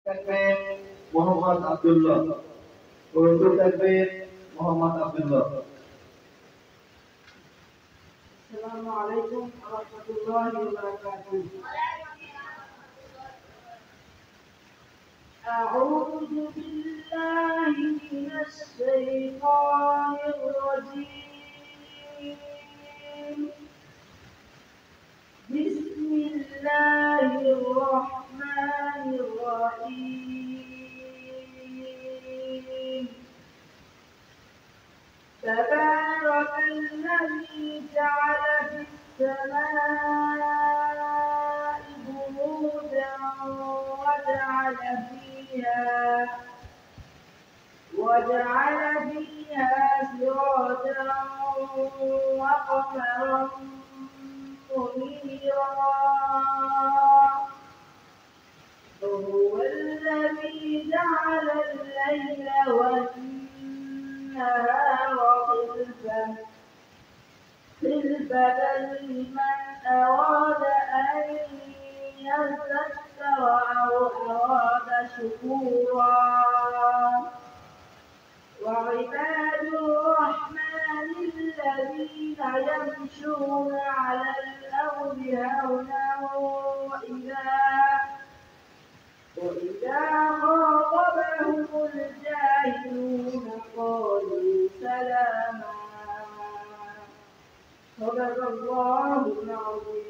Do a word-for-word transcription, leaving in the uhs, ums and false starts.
থাকবেন মোহাম্মদ আব্দুল্লাহ। উর্দু থাকবেন মোহাম্মদ আব্দুল্লাহ। আসসালামু আলাইকুম ওয়া রাহমাতুল্লাহি ওয়া বারাকাতুহু। أعوذ بالله من الشيطان الرجيم. بسم الله الرحمن الرحيم. تبارك الذي جعل في السماء بروجا وجعل فيها وجعل فيها سراجا وقمرا منيرا. وهو الذي جعل الليل والنهار خلفة خلفة لمن أراد أن يذكر أو أراد شكورا. وعباد الرحمن الذين يمشون على الأرض هونا وإذا وإذا خاطبهم الجاهلون قالوا سلاما. صدق الله العظيم.